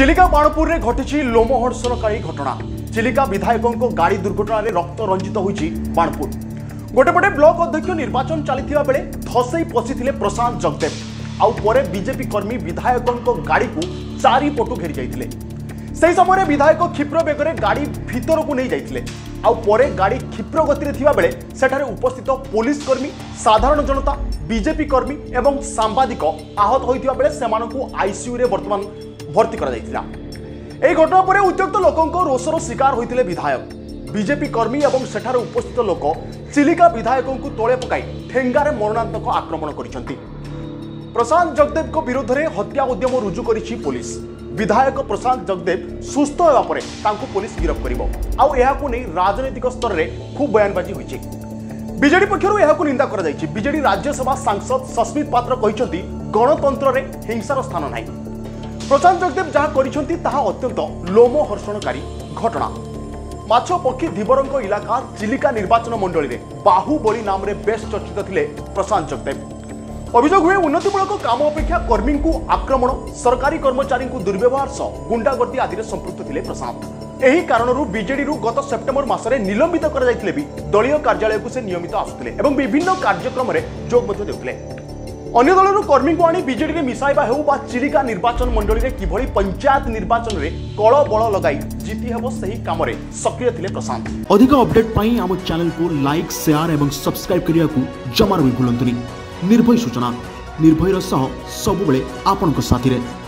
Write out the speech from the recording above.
चिलिका बाणपुर में घटी लोमहर्षणकारी घटना। चिलिका विधायकों गाड़ी दुर्घटना रक्त रंजित होइछि बाणपुर। गोटेपटे ब्लॉक अध्यक्ष निर्वाचन चलता बेले धसई पशिथिले प्रशांत जगदेव आउ परे बीजेपी कर्मी विधायकों गाड़ी को चारिपटु घेरी जाइथिले। सेही समय विधायक क्षिप्र बेगरे गाड़ी भीतर को नहीं जाइथिले आउ परे गाड़ी क्षिप्र गति रे थिबा बेले सेठारे उपस्थित पुलिस कर्मी, साधारण जनता, बीजेपी कर्मी एवं सांबादिक आहत होइथिबा बेले सेमानकु आईसीयू रे वर्तमान भर्ती करा जाइथिला। एही घटना परे उत्त्यक्त लोकंको रोषर शिकार होइथिले विधायक, बीजेपी कर्मी एवं सेठारे उपस्थित लोक चिलिका विधायकों को तोले पकाई ठेंगारे मरणांतक आक्रमण करिसंती। प्रशांत जगदेव को विरोध में हत्या उद्यम रुजु करिछि पुलिस। विधायक प्रशांत जगदेव सुस्थ होगा परे तांको पुलिस गिरफ्त करिवो आउ एहाकु नै राजनीतिक स्तर रे खूब बयानबाजी होइछि। बीजेडी पक्षरु एहाकु निंदा करा जाइछि। बीजेडी राज्यसभा सांसद सस्मित पात्र कहिसंती गणतंत्र रे हिंसार स्थान नाही। प्रशांत जगदेव जहाँ करिसंती ताहा अत्यंत लोमहर्षणकारी घटना। माछ पक्षी धीवरंक इलाका चिलिका निर्वाचन मंडली रे बाहुबली नाम रे बेस चर्चित थिले प्रशांत जगदेव। अभियोग हुए उन्नतिमूलक काम अपेक्षा कर्मी को आक्रमण, सरकारी कर्मचारी को दुर्व्यवहार सह गुंडागर्दी आदि संपृक्त थिले प्रशांत। एही कारणरू बीजेडी रु गत सेप्टेम्बर मासरे निलंबित कर जाइथिले भी दलीय कार्यालय को से नियमित आसुथिले एवं विभिन्न कार्यक्रम रे जोग मध्य देउथिले। अन्य दलर कर्मी को आनी बीजेडी रे मिसाइबा हेउ बा चिलिका निर्वाचन मंडली रे किभଳି पंचायत निर्वाचन रे कळ बळ लगाई जीति हेबो सही काम रे सक्रिय थिले प्रशांत। अधिक अपडेट पई हम चैनल को लाइक, शेयर एवं सब्सक्राइब करिया को जमार भी भूलंतुनी। निर्भय सूचना निर्भयर सह सबुबले आपनको साथी रे।